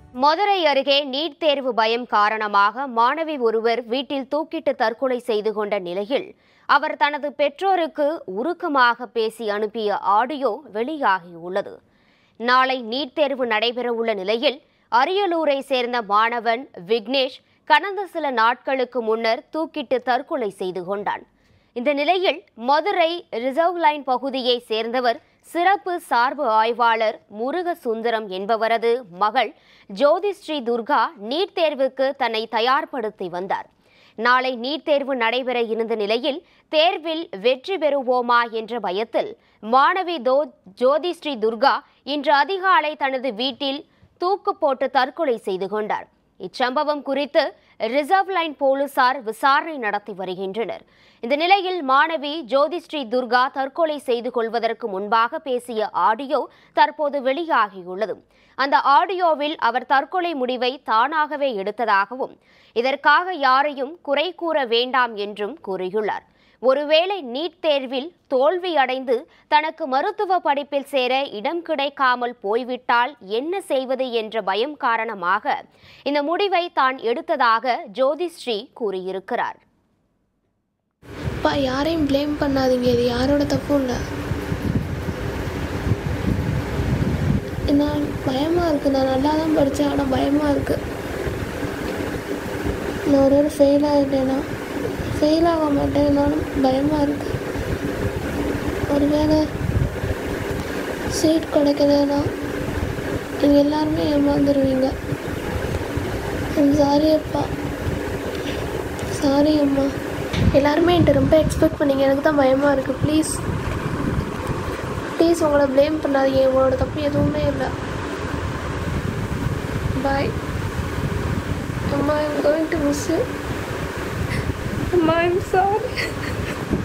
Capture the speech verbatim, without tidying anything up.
மதுரை அருகே நீட் தேர்வு பயம் காரணமாக மாணவி ஒருவர் வீட்டில் தூக்கிட்டு தற்கொலை செய்து கொண்ட நிலையில் அவர் தனது பெற்றோருக்கு உருக்கமாக பேசி அனுப்பிய ஆடியோ வெளியாகியுள்ளது. நாளை நீட் தேர்வு நடைபெறவுள்ள நிலையில் அரியலூரை சேர்ந்த மாணவன் விக்னேஷ் கடந்த சில நாட்களுக்கு முன்னர் தூக்கிட்டு தற்கொலை செய்து கொண்டான். இந்த நிலையில் மதுரை ரிசர்வ் லைன் பகுதியை சேர்ந்தவர் சிறப்பு சார்பு ஆய்வாளர் முருக சுந்தரம் என்பவரது மகள் ஜோதிஸ்ரீ துர்கா நீட் தேர்வுக்கு தன்னை தயார்படுத்தி வந்தார். நாளை நீட் தேர்வு நடைபெற இருந்த நிலையில் தேர்வில் வெற்றி பெறுவோமா என்ற பயத்தில் மாணவி தோ ஜோதிஸ்ரீ துர்கா இன்று அதிகாலை தனது வீட்டில் தூக்கு போட்டு தற்கொலை செய்து கொண்டார். இச்சம்பவம் குறித்து ரிசர்வ் லைன் போலீசார் விசாரணை நடத்தி வருகின்றனர். இந்த நிலையில் மாணவி ஜோதிஸ்ரீ துர்கா தற்கொலை செய்து கொள்வதற்கு முன்பாக பேசிய ஆடியோ தற்போது வெளியாகியுள்ளது. அந்த ஆடியோவில் அவர் தற்கொலை முடிவை தானாகவே எடுத்ததாகவும் இதற்காக யாரையும் குறை கூற வேண்டாம் என்றும் கூறியுள்ளார். ஒருவேளை நீட் தேர்வில் தோல்வியடைந்து தனக்கு மருத்துவ படிப்பில் சேர இடம் கிடைக்காமல் போய்விட்டால் என்ன செய்வது என்ற பயம் காரணமாக இந்த முடிவை தான் எடுத்ததாக ஜோதிஸ்ரீ கூறியிருக்கிறார். யாரையும் பிளேம் பண்ணாதீங்க, இது யாரோட தப்பும் இல்லை. நான் பயமா இருக்கு. நான் நல்லா தான் படித்தேன், ஆனால் பயமா இருக்கு. நான் ஒரு ஒரு ஃபெயில் ஆகிட்டேன்னா ஃபெயில் ஆக மாட்டேன்னாலும் பயமாக இருக்குது. ஒருவேளை சீட் கிடைக்கலன்னா நீங்கள் எல்லாருமே ஏமாந்துருவீங்க. சாரி அப்பா, சாரி அம்மா. எல்லாருமே என்கிட்ட ரொம்ப எக்ஸ்பெக்ட் பண்ணீங்க, எனக்கு தான் பயமாக இருக்குது. ப்ளீஸ் ப்ளீஸ் உங்களை ப்ளேம் பண்ணாதீங்க, உங்களோட தப்பு எதுவுமே இல்லை. பாய் அம்மா, I'm going to miss you. Mom, I'm sorry.